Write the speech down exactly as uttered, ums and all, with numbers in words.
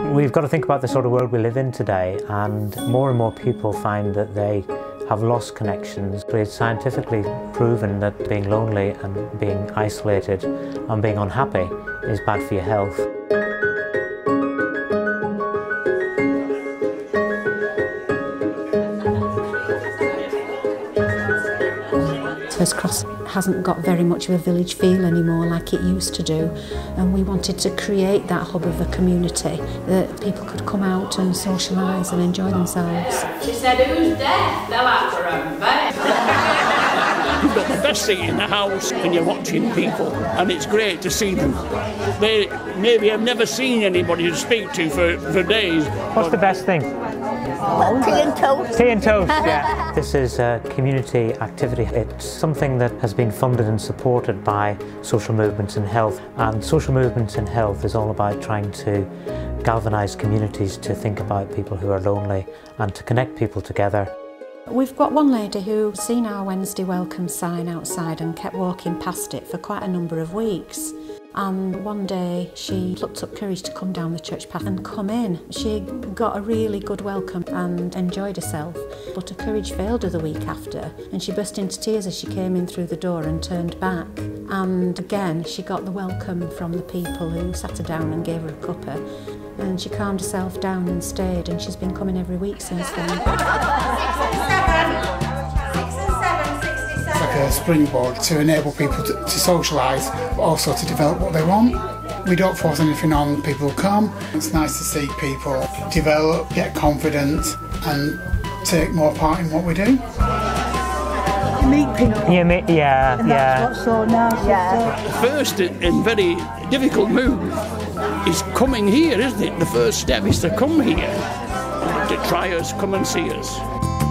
We've got to think about the sort of world we live in today, and more and more people find that they have lost connections. It's scientifically proven that being lonely and being isolated and being unhappy is bad for your health. Hurst Cross hasn't got very much of a village feel anymore like it used to do, and we wanted to create that hub of a community that people could come out and socialise and enjoy themselves. She said, "Who's deaf? They'll have to run back." You've got the best seat in the house and you're watching people, and it's great to see them. They maybe have never seen anybody to speak to for, for days. What's the best thing? Well, tea and toast. Tea and toast, yeah. This is a community activity. It's something that has been funded and supported by Social Movements in Health. And Social Movements in Health is all about trying to galvanise communities to think about people who are lonely and to connect people together. We've got one lady who's seen our Wednesday welcome sign outside and kept walking past it for quite a number of weeks. And one day she plucked up courage to come down the church path and come in. She got a really good welcome and enjoyed herself, but her courage failed her the week after, and she burst into tears as she came in through the door and turned back. And again she got the welcome from the people who sat her down and gave her a cuppa, and she calmed herself down and stayed, and she's been coming every week since then. Like a springboard to enable people to, to socialise, but also to develop what they want. We don't force anything on people who come. It's nice to see people develop, get confident and take more part in what we do. Meet people. You meet, yeah, and yeah. That's what's so nice. Yeah. The first and very difficult move is coming here, isn't it? The first step is to come here, to try us, come and see us.